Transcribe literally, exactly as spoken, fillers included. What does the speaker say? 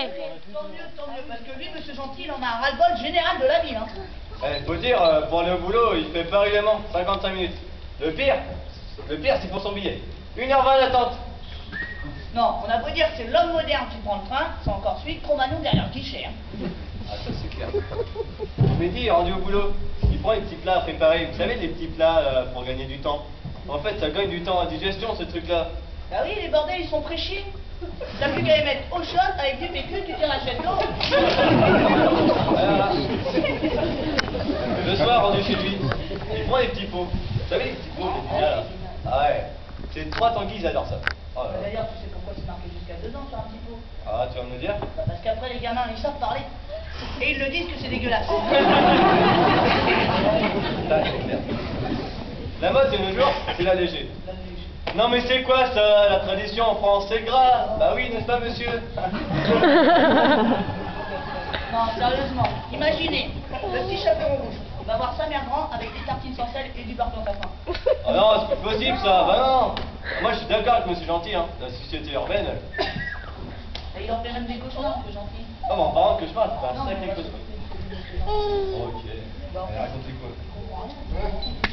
Ouais. Tant mieux, tant mieux, parce que lui, monsieur Gentil, il en a un ras-le-bol général de la ville. Hein. Eh, faut dire, euh, pour aller au boulot, il fait pas régulièrement, cinquante-cinq minutes. Le pire, le pire, c'est pour son billet. une heure vingt d'attente. Non, on a beau dire que c'est l'homme moderne qui prend le train, c'est encore celui de Cro-Magnon derrière le guichet. Hein. Ah, ça c'est clair. Mehdi, rendu au boulot, il prend les petits plats à préparer. Vous savez, les petits plats euh, pour gagner du temps. En fait, ça gagne du temps à digestion, ce truc-là. Bah oui, les bordels, ils sont fraîchis. T'as plus qu'à les mettre au shot avec du P Q, tu tires la chaîne d'eau. Voilà. Le soir, rendu chez lui, il prend les petits pots. Vous savez, les petits pots, les petits plats, là. Ah ouais, c'est trois tanguis, ils adorent ça. Oh là là. D'ailleurs, tu sais pourquoi c'est marqué jusqu'à deux ans sur un petit pot? Ah, tu vas me le dire? Bah parce qu'après, les gamins, ils savent parler. Et ils le disent que c'est dégueulasse. Là, c'est clair. La mode de nos jours, c'est l'allégé. Non mais c'est quoi ça, la tradition en France, c'est gras? Bah oui, n'est-ce pas monsieur? Non, sérieusement, imaginez, le petit chaperon rouge va voir sa mère grand avec des tartines sans sel et du beurre dans sa faim. Ah non, c'est plus possible ça, bah non. Moi je suis d'accord avec monsieur Gentil, hein, la société urbaine. Et il en fait même des cauchemars, ce gentil. Ah bon, en parlant de cauchemar, c'est pas un Non, mais sacré moi, cauchemar. je- Ok, allez, racontez quoi?